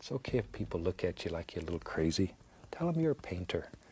It's okay if people look at you like you're a little crazy. Tell them you're a painter.